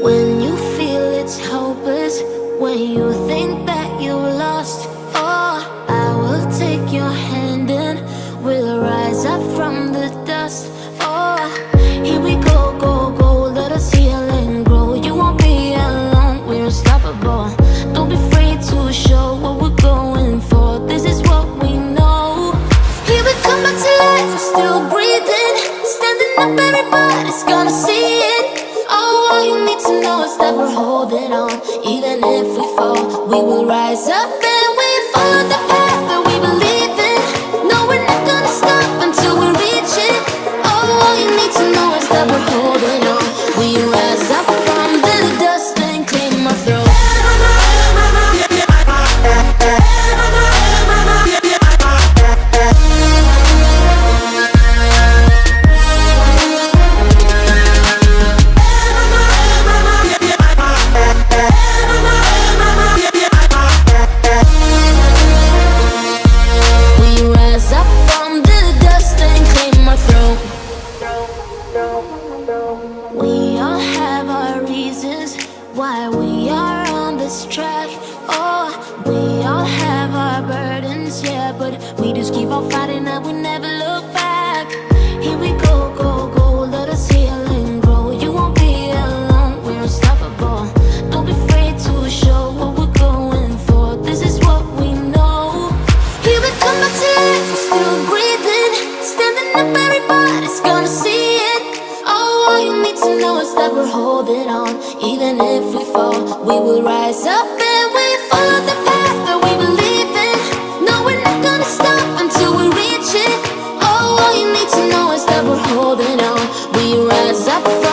When you feel it's hopeless, when you think that you lost, oh, I will take your hand and we'll rise up from the dust. Oh, here we go, go, go, let us heal and grow. You won't be alone, we're unstoppable. Don't be afraid to show what we're going for. This is what we know. Here we come back to life, we're still breathing. Standing up, everybody's gonna see it. Oh, all you need to know is that we're holding on. Even if we fall, we will rise up and we follow the path that we believe in. No, we're not gonna stop until we reach it. Oh, all you need to know is that we're holding on. We rise up from the dust and clean my throat. We all have our reasons why we are on this track. Oh, we all have our burdens, yeah, but we just keep on fighting and we never look back. Here we go, go, go, let us heal and grow. You won't be alone, we're unstoppable. Don't be afraid to show what we're going for. This is what we know. Here we come back to life, we're still breathing. Standing up, everybody's gonna see it. Oh, all you need to know is that we're holding on. Even if we fall, we will rise up and we follow the path that we believe in. No, we're not gonna stop until we reach it. Oh, all you need to know is that we're holding on. We rise up from